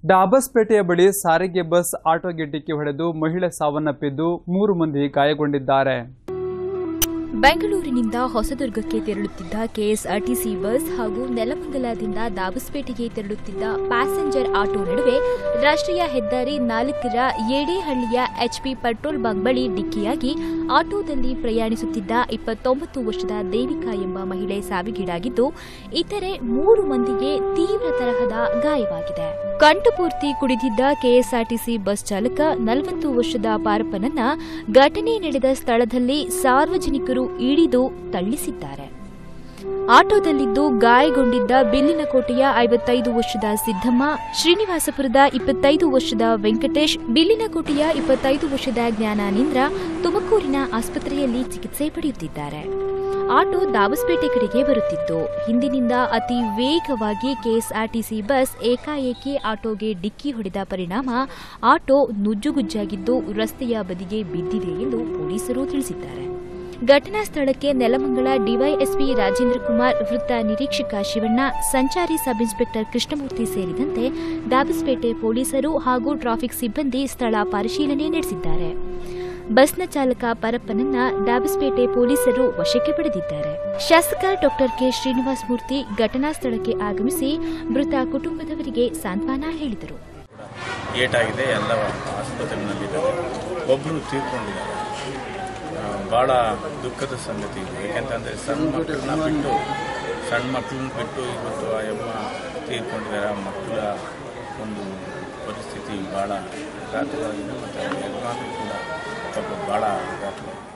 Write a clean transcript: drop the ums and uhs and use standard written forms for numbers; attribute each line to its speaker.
Speaker 1: ಡಾಬಸ್ಪೇಟೆಯ ಬಳಿ ಸಾರಿಗೆ ಬಸ್ ಆಟೋಗೆ ಡಿಕ್ಕಿ ಹೊಡೆದು ಮಹಿಳೆ ಸಾವನ್ನಪ್ಪಿದ್ದು 3 ಮಂದಿ ಗಾಯಗೊಂಡಿದ್ದಾರೆ.
Speaker 2: ಬೆಂಗಳೂರಿನಿಂದ ಹೊಸದುರ್ಗಕ್ಕೆ ತೆರಳುತ್ತಿದ್ದ ಕೆಎಸ್ಆರ್ಟಿಸಿ ಬಸ್ ಹಾಗೂ ನೆಲಮಂಗಲದಿಂದ ದಾಬಸ್ಪೇಟೆಗೆ ತೆರಳುತ್ತಿದ್ದ ಪ್ಯಾಸೆಂಜರ್ ಆಟೋ ನಡುವೆ ರಾಷ್ಟ್ರೀಯ ಹೆದ್ದಾರಿ 4ರ ಯಡೇಹಳ್ಳಿಯ ಎಚ್ಪಿ ಪೆಟ್ರೋಲ್ ಬಂಕ್ ಬಳಿ ಡಿಕ್ಕಿಯಾಗಿ ಆಟೋದಲ್ಲಿ ಪ್ರಯಾಣಿಸುತ್ತಿದ್ದ 29 ವರ್ಷದ ದೇವಿಕಾ ಎಂಬ ಮಹಿಳೆ ಸಾವಿಗೀಡಾಗಿದ್ದು, ಇತರೆ 3 ಮಂದಿಗೆ ತೀವ್ರ ತರಹದ ಗಾಯವಾಗಿದೆ. ಕಂಠಪೂರ್ತಿ ಕುಡಿದಿದ್ದ ಕೆಎಸ್ಆರ್ಟಿಸಿ ಬಸ್ ಚಾಲಕ 40 ವರ್ಷದ ಪಾರಪ್ಪನನ್ನ ಘಟನೆ ನಡೆದ ಸ್ಥಳದಲ್ಲಿ ಸಾರ್ವಜನಿಕರು ಹಿಡಿದು ತಳ್ಳಿಸಿದ್ದಾರೆ. ಆಟೋದಲ್ಲಿದ್ದು ಗಾಯಗೊಂಡಿದ್ದ ಬಿಲ್ಲಿನಕೋಟೆಯ 55 ವರ್ಷದ ಸಿದ್ದಮ್ಮ, ಶ್ರೀನಿವಾಸಪುರದ 25 ವರ್ಷದ ವೆಂಕಟೇಶ್, ಬಿಲ್ಲಿನಕೋಟೆಯ 25 ವರ್ಷದ ಜ್ಞಾನಾನಂದ್ರ ತುಮಕೂರಿನ ಆಸ್ಪತ್ರೆಯಲ್ಲಿ ಚಿಕಿತ್ಸೆ ಪಡೆಯುತ್ತಿದ್ದಾರೆ. ಆಟೋ ದಾಬಸ್ಪೇಟೆ ಕಡೆಗೆ ಬರುತ್ತಿತ್ತು. ಹಿಂದಿನಿಂದ ಅತಿ ವೇಗವಾಗಿ ಕೆಎಸ್ಆರ್ಟಿಸಿ ಬಸ್ ಏಕಾಏಕಿ ಆಟೋಗೆ ಡಿಕ್ಕಿ ಹೊಡೆದ ಪರಿಣಾಮ ಆಟೋ ನುಜ್ಜುಗುಜ್ಜಾಗಿದ್ದು ರಸ್ತೆಯ ಬದಿಗೆ ಬಿದ್ದಿದೆ ಎಂದು ಪೊಲೀಸರು ತಿಳಿಸಿದ್ದಾರೆ. ಘಟನಾ ಸ್ಥಳಕ್ಕೆ ನೆಲಮಂಗಲ ಡಿವೈಎಸ್ಪಿ ರಾಜೇಂದ್ರ ಕುಮಾರ್, ವೃತ್ತ ನಿರೀಕ್ಷಕ ಶಿವಣ್ಣ, ಸಂಚಾರಿ ಸಬ್ ಇನ್ಸ್ಪೆಕ್ಟರ್ ಕೃಷ್ಣಮೂರ್ತಿ ಸೇರಿದಂತೆ ದಾಬಸ್ಪೇಟೆ ಪೊಲೀಸರು ಹಾಗೂ ಟ್ರಾಫಿಕ್ ಸಿಬ್ಬಂದಿ ಸ್ಥಳ ಪರಿಶೀಲನೆ ನಡೆಸಿದ್ದಾರೆ. ಬಸ್ನ ಚಾಲಕ ಪರಪ್ಪನನ್ನ ದಾಬಸ್ಪೇಟೆ ಪೊಲೀಸರು ವಶಕ್ಕೆ ಪಡೆದಿದ್ದಾರೆ. ಶಾಸಕ ಡಾ ಕೆ ಶ್ರೀನಿವಾಸ ಮೂರ್ತಿ ಘಟನಾ ಸ್ಥಳಕ್ಕೆ ಆಗಮಿಸಿ ಮೃತ ಕುಟುಂಬದವರಿಗೆ ಸಾಂತ್ವನ ಹೇಳಿದರು.
Speaker 3: ಏಟಾಗಿದೆ, ಎಲ್ಲ ಆಸ್ಪತ್ರೆಯಲ್ಲಿದ್ದಾರೆ, ಒಬ್ಬರು ತೀರ್ಕೊಂಡಿದ್ದಾರೆ. ಬಹಳ ದುಃಖದ ಸಂಗತಿ ಇದೆ. ಯಾಕೆಂತಂದರೆ ಸಣ್ಣ ಮಕ್ಕಳನ್ನ ಬಿಟ್ಟು ಇವತ್ತು ಆ ಅಮ್ಮ ತೀರ್ಕೊಂಡಿದ್ದಾರೆ. ಆ ಮಕ್ಕಳ ಒಂದು ಪರಿಸ್ಥಿತಿ ಬಹಳ ಘಾತುವಾಗಿದೆ ಮತ್ತು ಯಜಮಾನರು ಕೂಡ ಸ್ವಲ್ಪ ಭಾಳ ಘಾತವಾಗಿದೆ.